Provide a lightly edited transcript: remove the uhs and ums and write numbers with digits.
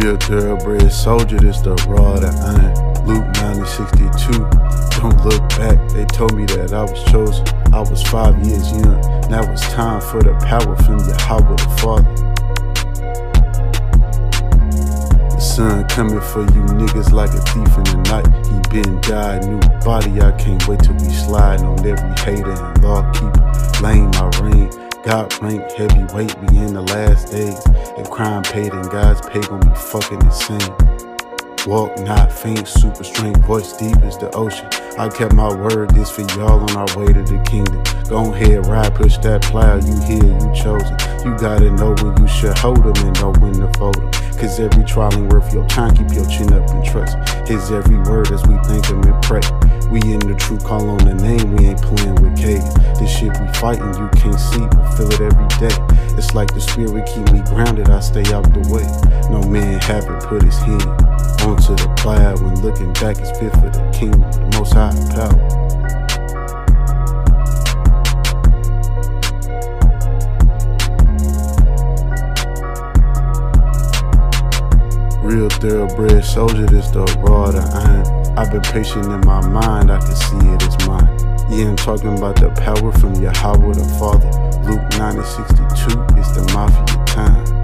Real thoroughbred soldier, this the raw, the iron. Luke 9:62. Don't look back, they told me that I was chosen. I was 5 years young, now it's time for the power from Yahweh the Father. The sun coming for you niggas like a thief in the night. He been died, new body, I can't wait till we slide on every hater and law keeper. Lane my reign, God rank heavyweight, we in the last days. If crime paid and God's pay gon' be fucking insane. Walk not faint, super strength, voice deep as the ocean. I kept my word, this for y'all on our way to the kingdom. Go ahead, ride, push that plow, you here, you chosen. You gotta know when you should hold them and know when to fold them. Cause every trial ain't worth your time, keep your chin up and trust His every word as we think Him and pray. We in the true, call on the name, we ain't playing with caves. This shit we fighting, you can't see, but feel it every day. It's like the spirit keep me grounded, I stay out the way. No man haven't put his hand onto the plow. When looking back, it's fit for the kingdom, the most high power. Real thoroughbred soldier, this the raw, the iron. I've been patient in my mind, I can see it is mine. Yeah, I'm talking about the power from Yahweh the Father. Luke 9:62, it's the mafia time.